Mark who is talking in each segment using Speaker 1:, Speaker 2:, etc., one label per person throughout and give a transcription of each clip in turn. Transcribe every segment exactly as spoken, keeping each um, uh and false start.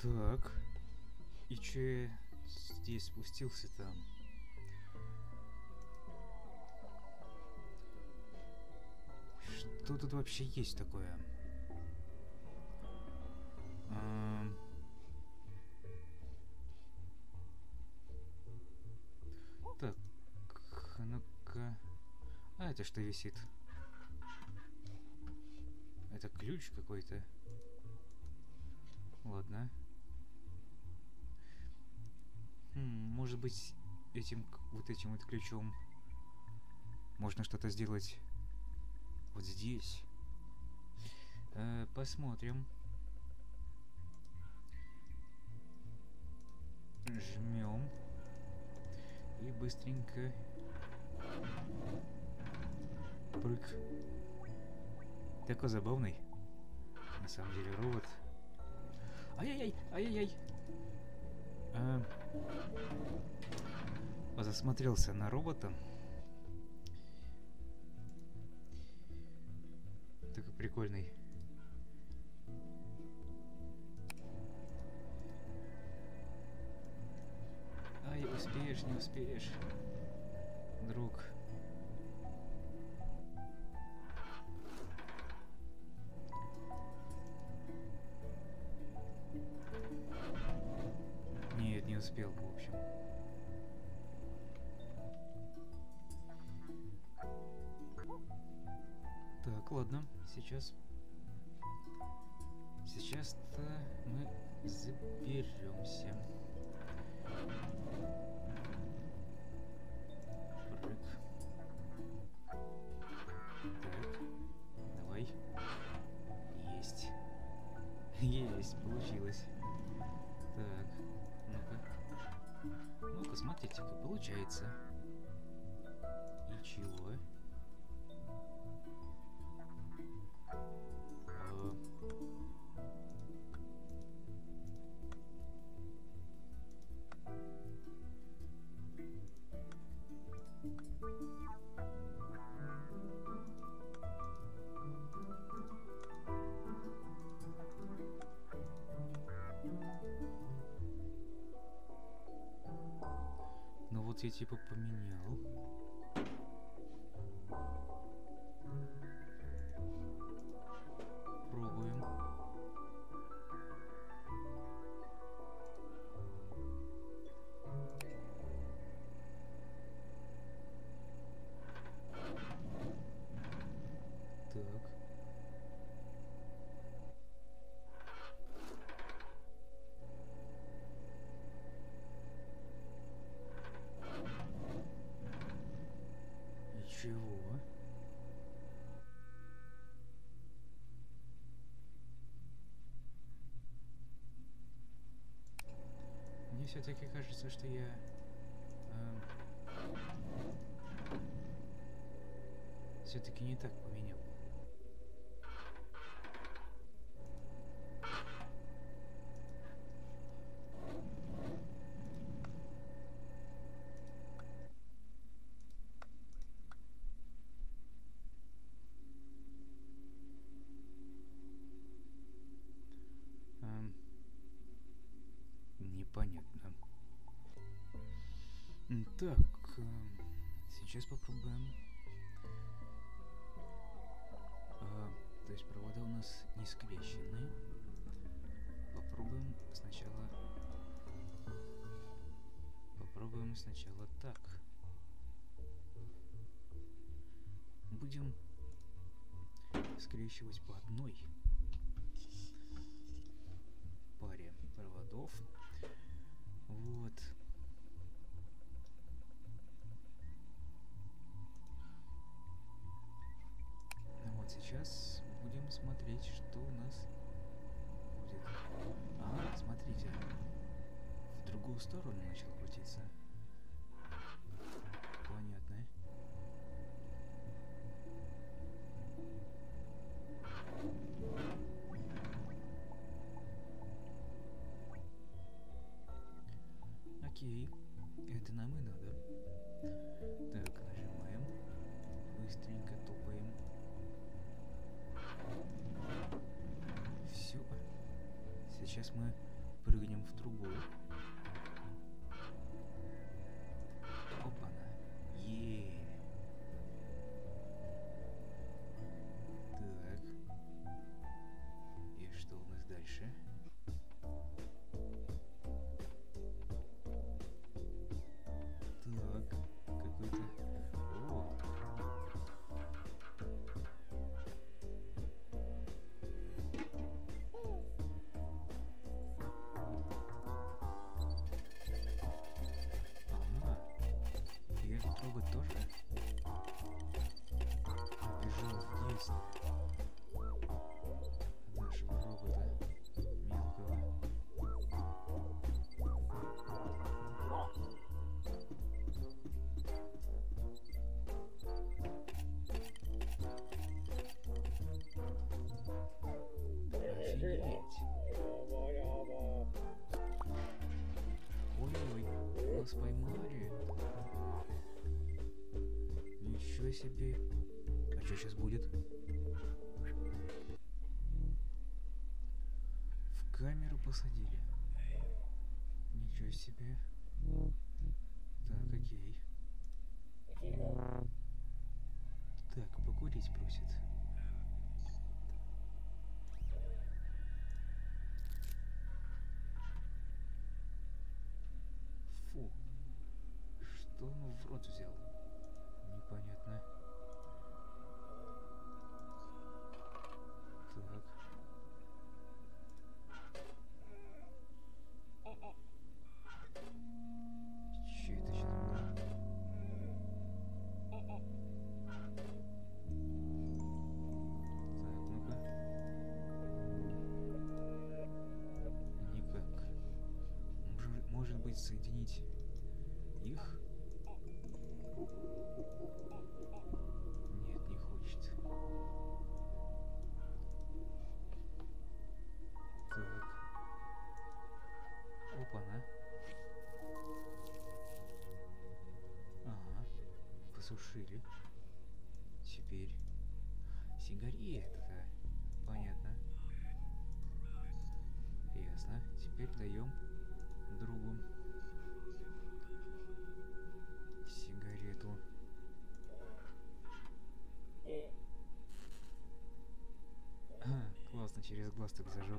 Speaker 1: Так. И че я здесь спустился-то? Что тут вообще есть такое? А... Так, ну-ка... А это что висит? Это ключ какой-то. Ладно. Хм, может быть, этим вот этим вот ключом можно что-то сделать вот здесь. Э, посмотрим. Жмем. И быстренько. Прыг. Такой забавный. На самом деле робот. Ай-яй-яй! Ай-яй-яй! А... Засмотрелся на робота. Такой прикольный. Ай, успеешь, не успеешь, друг. Нет, не успел, в общем. Так, ладно, сейчас... Сейчас-то мы заберемся. Прыг. Так, давай. Есть. Есть, получилось. Так, ну-ка. Ну-ка, смотрите-ка, получается. И чего? А... Ну вот я типа поменял. Пробуем. Так. Ничего. Мне все-таки кажется, что я... Э, все-таки не так поменял. Эм, непонятно. Так, э, сейчас попробуем. Э, то есть провода у нас не скрещены. Попробуем сначала. Попробуем сначала так. Будем скрещивать по одной паре проводов. Вот. Вот сейчас будем смотреть, что у нас будет. Ага, смотрите. В другую сторону начал крутиться. Понятно. Окей, это нам и надо. Так, нажимаем. Быстренько топаем. Все. Сейчас мы прыгаем Ничего себе. А что сейчас будет? В камеру посадили. Ничего себе. Так, окей. Так, покурить просит. Фу. Что он в рот взял? Непонятно. Так. Че это сейчас было? Так, ну-ка. Никак. Может, может быть, соединить их? Нет, не хочет. Так. Опа-на. Ага. Посушили. Теперь сигарета. Понятно. Ясно. Теперь даем другу сигарету. А, классно, через глаз так зажег.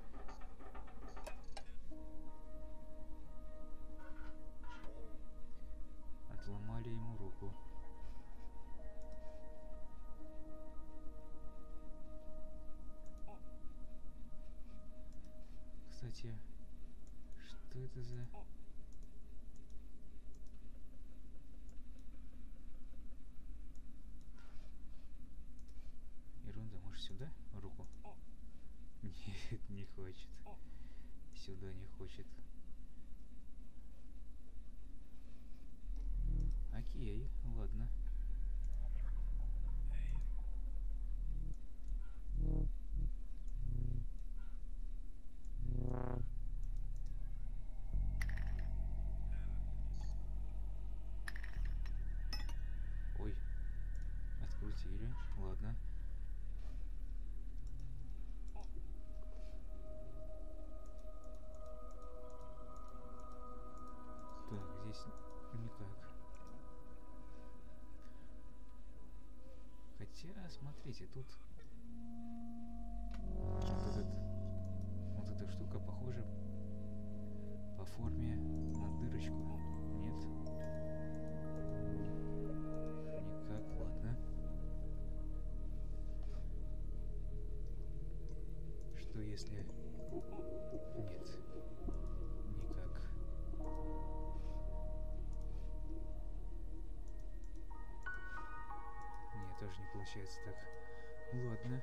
Speaker 1: Отломали ему руку. Кстати, что это за... Ерунда, может сюда руку? Нет, не хочет. Сюда не хочет. Окей, ладно. Ой, открутили, ладно. Так, здесь никак. Хотя, смотрите, тут вот, этот, вот эта штука похожа по форме на дырочку. Нет? Никак, ладно. Что если... Нет. Никак. Нет, тоже не получается так. Ладно.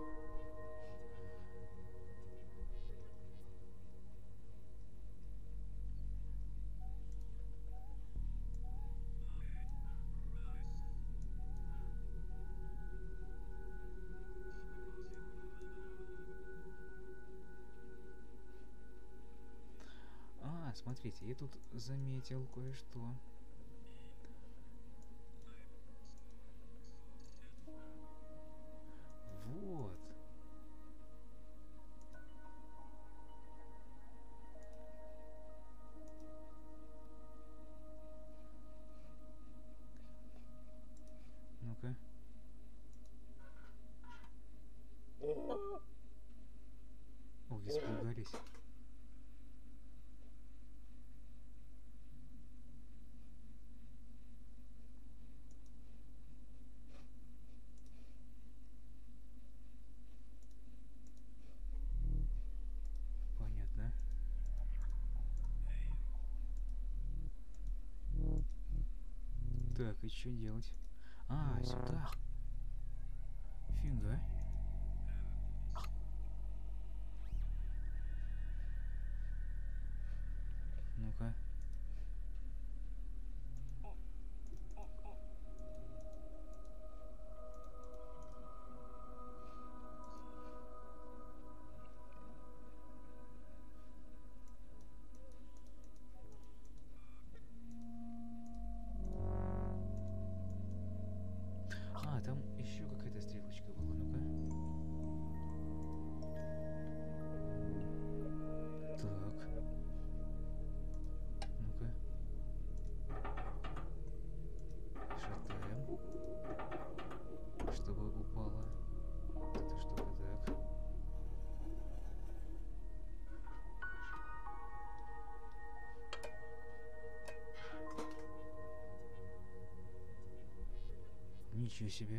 Speaker 1: А, смотрите, я тут заметил кое-что. Вот. Ну-ка. Ой, испугались. Понятно. Так, и что делать? А, сюда. Фига. Ну-ка. Ничего себе.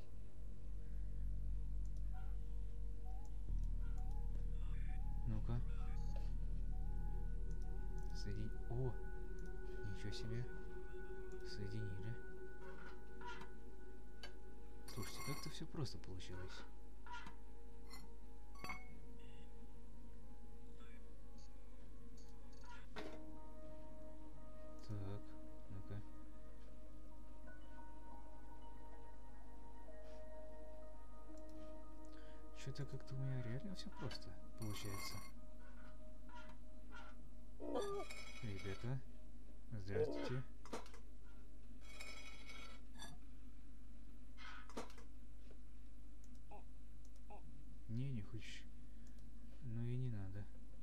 Speaker 1: Ну-ка. Соедин... О! Ничего себе. Соединили. Слушайте, как-то все просто получилось. Так, ну-ка. Что-то как-то у меня реально все просто получается. Ребята, здравствуйте. Не, не хочешь. Ну и не надо.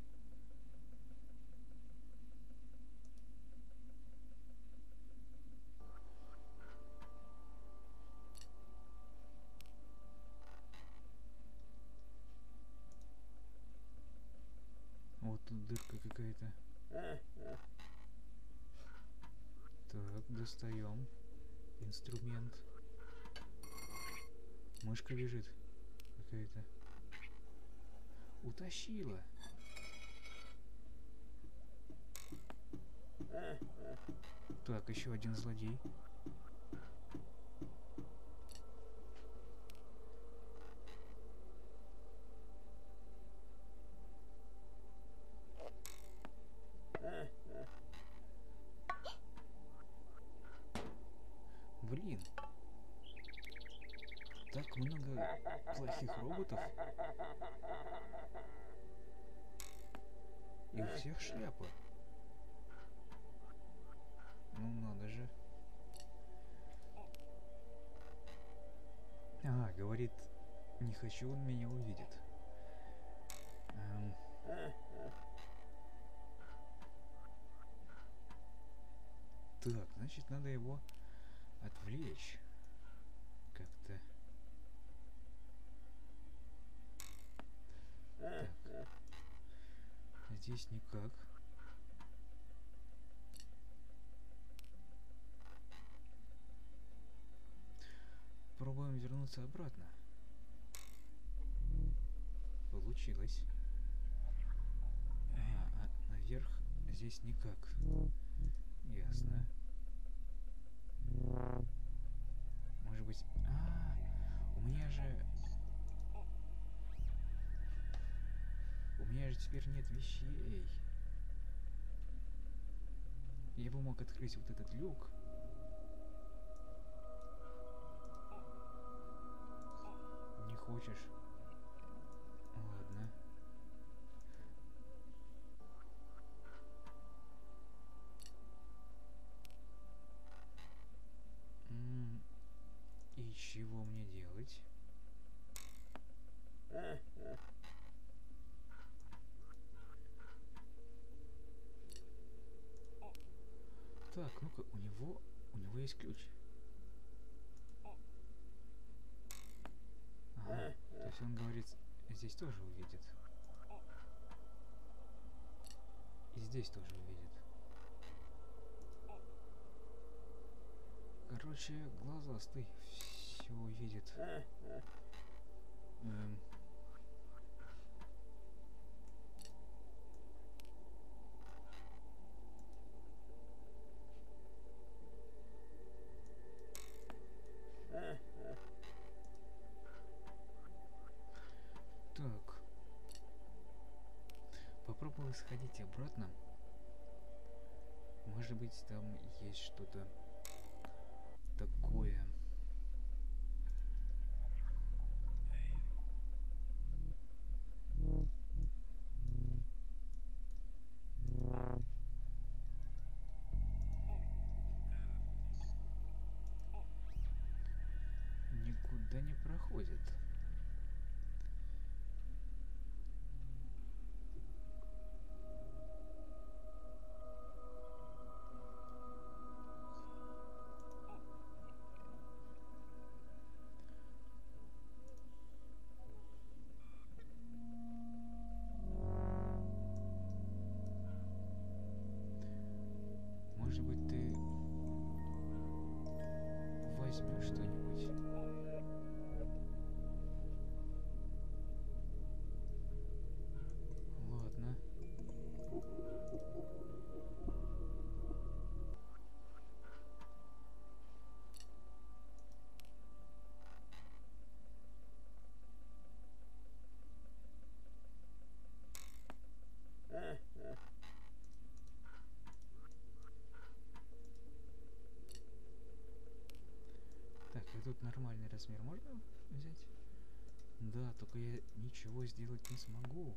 Speaker 1: Вот тут дырка какая-то. Так, достаем инструмент. Мышка бежит какая-то. Утащила. Так, еще один злодей. Блин. Так много плохих роботов. И у всех шляпа. Ну надо же. А, говорит, не хочу, он меня увидит. Эм. Так, значит, надо его отвлечь как-то. Так. Здесь никак. Пробуем вернуться обратно. Получилось. А, а наверх здесь никак. Ясно. Может быть... А, у меня же... У меня же теперь нет вещей. Я бы мог открыть вот этот люк. Не хочешь? Ладно. М-м, и чего мне делать? Так, ну-ка, у него... У него есть ключ. Ага, то есть он говорит, здесь тоже увидит. И здесь тоже увидит. Короче, глазастый все увидит. Эм. Так. Попробую сходить обратно. Может быть, там есть что-то такое. Никуда не проходит. Может быть, ты возьмешь что-нибудь? тут нормальный размер можно взять? Да, только я ничего сделать не смогу.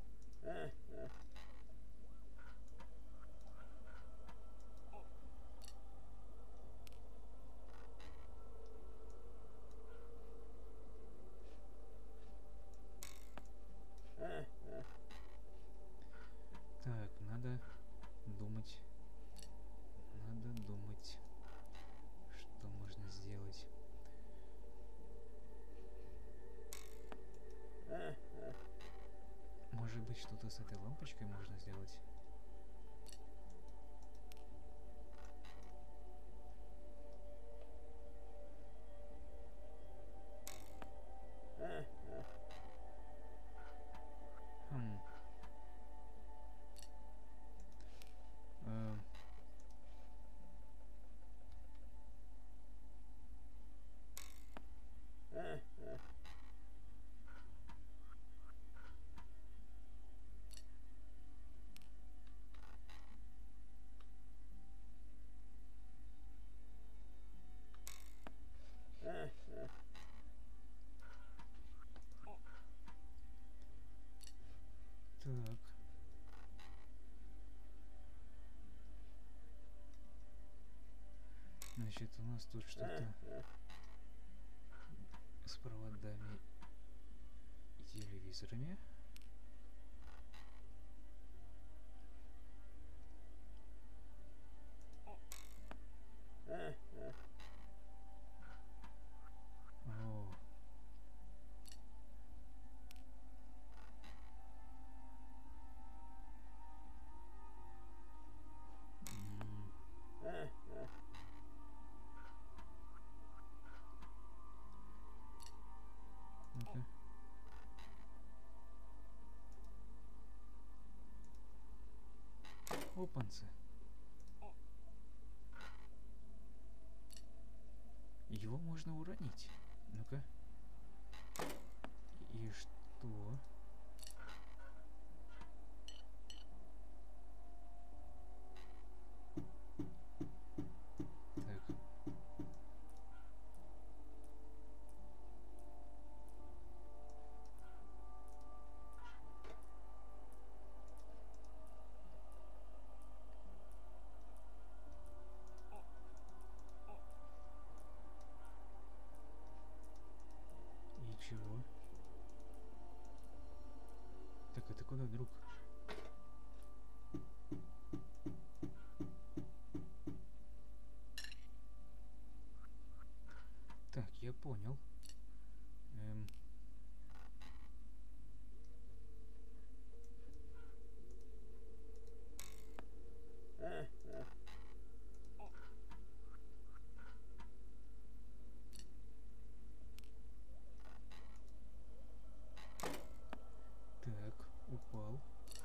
Speaker 1: Так, надо думать. Надо думать, что можно сделать. Может быть, что-то с этой лампочкой можно сделать? Хм. Э. Так. Значит, у нас тут что-то с проводами и телевизорами. О. М. Ну-ка. Опанцы. Его можно уронить. Ну-ка. И что? Так. И чего? Так, это куда, друг? Так, я понял. Эм. Так, упал.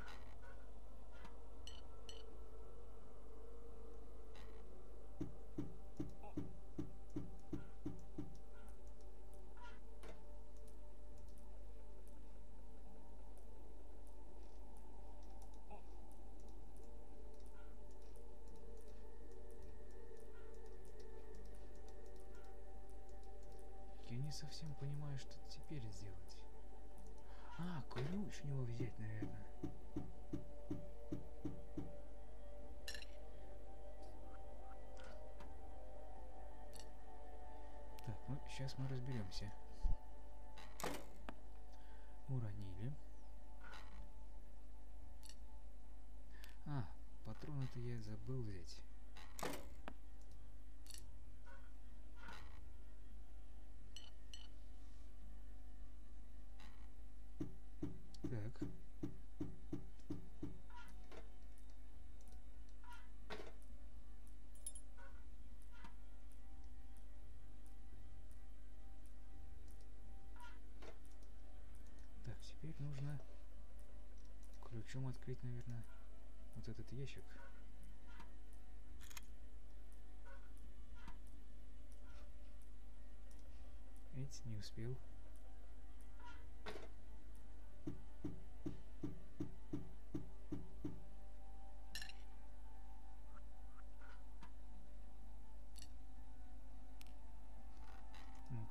Speaker 1: Я не совсем понимаю, что теперь сделать. А, ключ у него взять, наверное. Так, ну сейчас мы разберемся. Уронили. А, патроны-то я забыл взять. Так. Так, теперь нужно ключом открыть, наверное, вот этот ящик. Эть, не успел.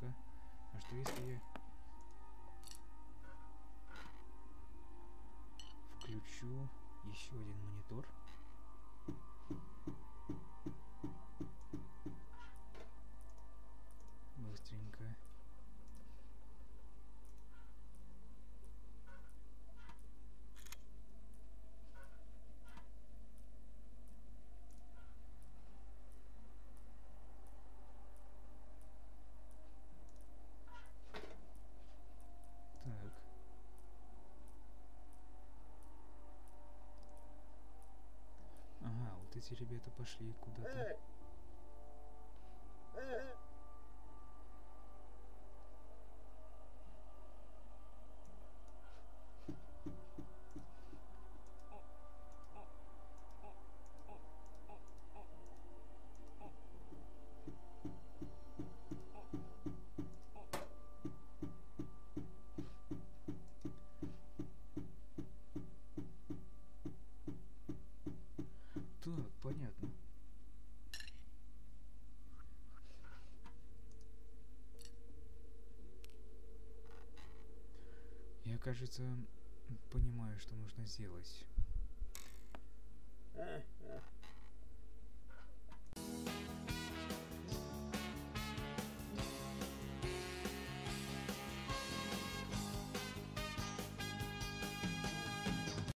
Speaker 1: Ну-ка. А что если я включу еще один монитор? Быстренько. Так. Ага, вот эти ребята пошли куда-то. Так, понятно. Я, кажется, понимаю, что нужно сделать.